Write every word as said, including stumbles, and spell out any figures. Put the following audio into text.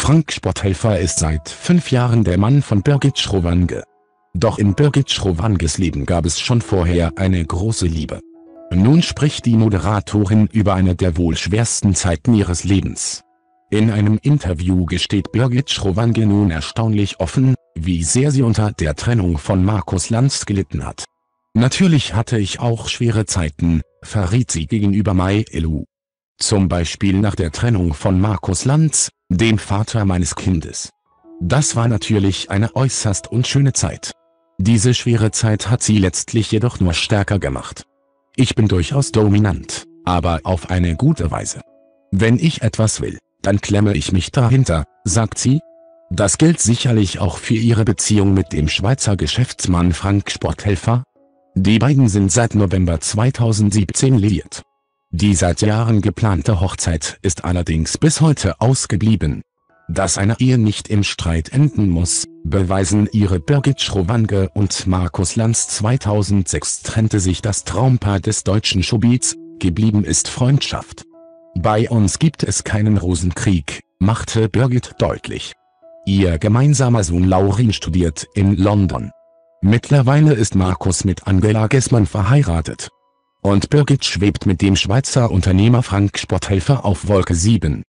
Frank Sporthelfer ist seit fünf Jahren der Mann von Birgit Schrowange. Doch in Birgit Schrowanges Leben gab es schon vorher eine große Liebe. Nun spricht die Moderatorin über eine der wohl schwersten Zeiten ihres Lebens. In einem Interview gesteht Birgit Schrowange nun erstaunlich offen, wie sehr sie unter der Trennung von Markus Lanz gelitten hat. Natürlich hatte ich auch schwere Zeiten, verriet sie gegenüber MyLU. Zum Beispiel nach der Trennung von Markus Lanz, dem Vater meines Kindes. Das war natürlich eine äußerst unschöne Zeit. Diese schwere Zeit hat sie letztlich jedoch nur stärker gemacht. Ich bin durchaus dominant, aber auf eine gute Weise. Wenn ich etwas will, dann klemme ich mich dahinter, sagt sie. Das gilt sicherlich auch für ihre Beziehung mit dem Schweizer Geschäftsmann Frank Sporthelfer. Die beiden sind seit November zweitausendsiebzehn liiert. Die seit Jahren geplante Hochzeit ist allerdings bis heute ausgeblieben. Dass eine Ehe nicht im Streit enden muss, beweisen ihre Birgit Schrowange und Markus Lanz. zweitausendsechs trennte sich das Traumpaar des deutschen Showbiz, geblieben ist Freundschaft. Bei uns gibt es keinen Rosenkrieg, machte Birgit deutlich. Ihr gemeinsamer Sohn Laurin studiert in London. Mittlerweile ist Markus mit Angela Gessmann verheiratet. Und Birgit schwebt mit dem Schweizer Unternehmer Frank Sporthelfer auf Wolke sieben.